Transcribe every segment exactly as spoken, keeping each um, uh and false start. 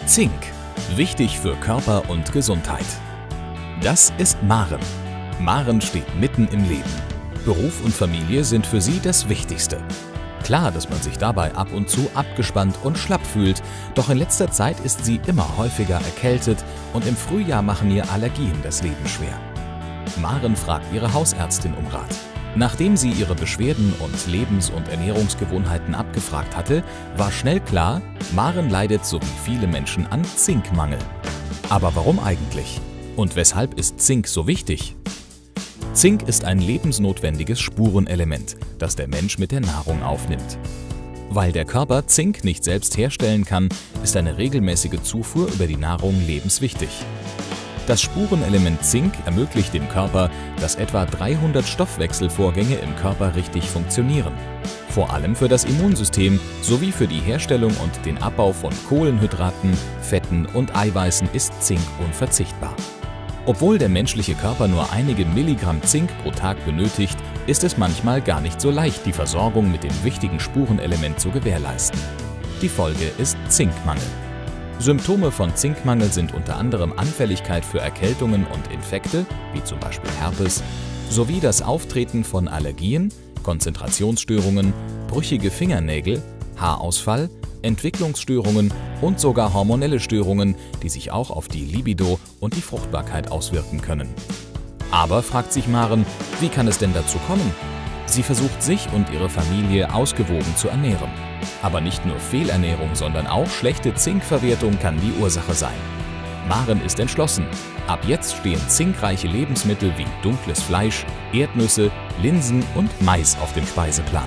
Zink. Wichtig für Körper und Gesundheit. Das ist Maren. Maren steht mitten im Leben. Beruf und Familie sind für sie das Wichtigste. Klar, dass man sich dabei ab und zu abgespannt und schlapp fühlt, doch in letzter Zeit ist sie immer häufiger erkältet und im Frühjahr machen ihr Allergien das Leben schwer. Maren fragt ihre Hausärztin um Rat. Nachdem sie ihre Beschwerden und Lebens- und Ernährungsgewohnheiten abgefragt hatte, war schnell klar, Maren leidet so wie viele Menschen an Zinkmangel. Aber warum eigentlich? Und weshalb ist Zink so wichtig? Zink ist ein lebensnotwendiges Spurenelement, das der Mensch mit der Nahrung aufnimmt. Weil der Körper Zink nicht selbst herstellen kann, ist eine regelmäßige Zufuhr über die Nahrung lebenswichtig. Das Spurenelement Zink ermöglicht dem Körper, dass etwa dreihundert Stoffwechselvorgänge im Körper richtig funktionieren. Vor allem für das Immunsystem sowie für die Herstellung und den Abbau von Kohlenhydraten, Fetten und Eiweißen ist Zink unverzichtbar. Obwohl der menschliche Körper nur einige Milligramm Zink pro Tag benötigt, ist es manchmal gar nicht so leicht, die Versorgung mit dem wichtigen Spurenelement zu gewährleisten. Die Folge ist Zinkmangel. Symptome von Zinkmangel sind unter anderem Anfälligkeit für Erkältungen und Infekte, wie zum Beispiel Herpes, sowie das Auftreten von Allergien, Konzentrationsstörungen, brüchige Fingernägel, Haarausfall, Entwicklungsstörungen und sogar hormonelle Störungen, die sich auch auf die Libido und die Fruchtbarkeit auswirken können. Aber, fragt sich Maren, wie kann es denn dazu kommen? Sie versucht sich und ihre Familie ausgewogen zu ernähren. Aber nicht nur Fehlernährung, sondern auch schlechte Zinkverwertung kann die Ursache sein. Maren ist entschlossen. Ab jetzt stehen zinkreiche Lebensmittel wie dunkles Fleisch, Erdnüsse, Linsen und Mais auf dem Speiseplan.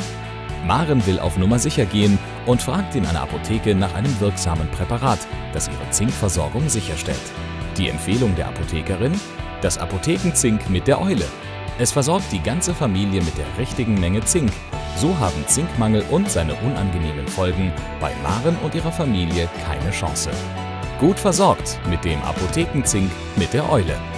Maren will auf Nummer sicher gehen und fragt in einer Apotheke nach einem wirksamen Präparat, das ihre Zinkversorgung sicherstellt. Die Empfehlung der Apothekerin? Das Apothekenzink mit der Eule. Es versorgt die ganze Familie mit der richtigen Menge Zink. So haben Zinkmangel und seine unangenehmen Folgen bei Maren und ihrer Familie keine Chance. Gut versorgt mit dem Apothekenzink mit der Eule.